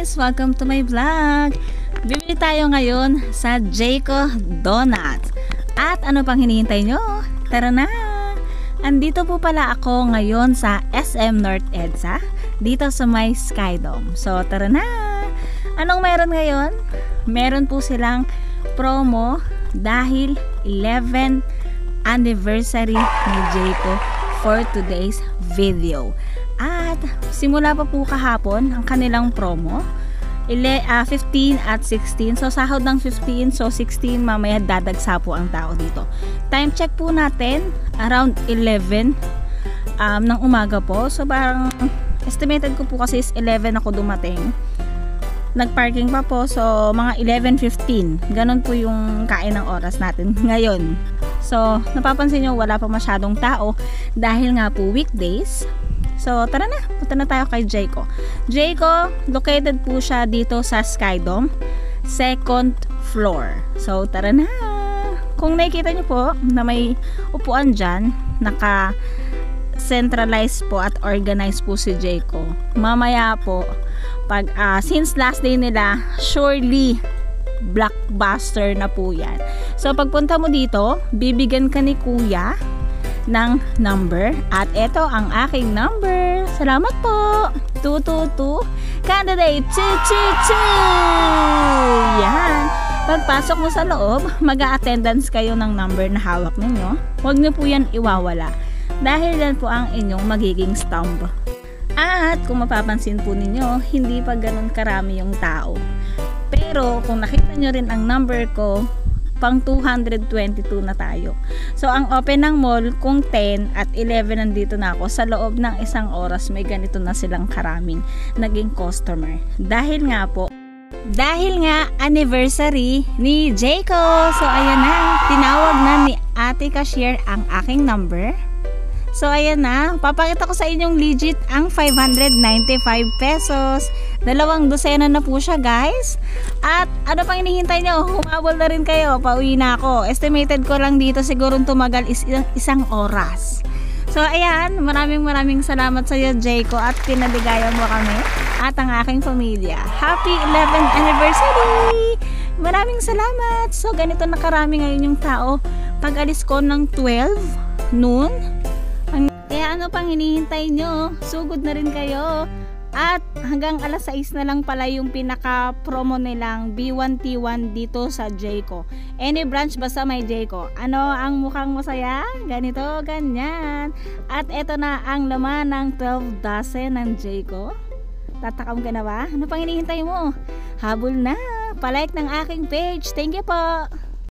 guys! Welcome to my vlog! Bibili tayo ngayon sa Jayco Donuts. At ano pang hinihintay nyo? Tara na! Andito po pala ako ngayon sa SM North EDSA, dito sa may Skydome. So tara na! Anong meron ngayon? Meron po silang promo dahil 11th anniversary ni Jayco for today's video. At simula pa po kahapon ang kanilang promo 15 at 16. So sahod ng 15, so 16 mamaya dadagsa po ang tao dito. Time check po natin around 11 ng umaga po. So parang estimated ko po kasi is 11 ako dumating. Nagparking pa po, so mga 11:15. Ganon po yung kain ng oras natin ngayon. So napapansin nyo wala pa masyadong tao dahil nga po weekdays. So tara na, punta na tayo kay Jayco. Jayco, located po siya dito sa Skydome, 2nd floor. So tara na. Kung nakikita nyo po na may upuan dyan, naka-centralize po at organize po si Jayco. Mamaya po, pag since last day nila, surely blockbuster na po yan. So pagpunta mo dito, bibigyan ka ni kuya ng number at ito ang aking number. Salamat po. 222 candidate 222. Yan. Pagpasok mo sa loob, mag-a-attendance kayo ng number na hawak ninyo. Huwag niyo po yan iwawala dahil yan po ang inyong magiging stump. At kung mapapansin po ninyo, hindi pa ganun karami yung tao. Pero kung nakita nyo rin ang number ko, pang 222 na tayo. So ang open ng mall kung 10 at 11 nandito na ako, sa loob ng isang oras may ganito na silang karaming naging customer. Dahil nga anniversary ni Jayco. So ayan na, tinawag na ni Ate Cashier ang aking number. So ayan na, papakita ko sa inyong legit ang 595 pesos. 2 dosena na po siya guys. At ano pang hinihintay nyo? Humabol na rin kayo, pauwi na ako. Estimated ko lang dito siguro tumagal isang oras. So ayan, maraming salamat sa iyo Jayco at pinaligayan mo kami at ang aking pamilya. Happy 11th anniversary! Maraming salamat. So ganito na karami ngayon yung tao. Pag alis ko ng 12 noon, kaya ano pang hinihintay nyo? Sugod na rin kayo. At hanggang alas 6 na lang pala yung pinaka-promo nilang B1T1 dito sa Jayco. Any branch basta may Jayco. Ano ang mukhang masaya? Ganito, ganyan. At eto na ang laman ng 12 dozen ng Jayco. Tatakam ka na ba? Ano pang hinihintay mo? Habol na. Palike ng aking page. Thank you po.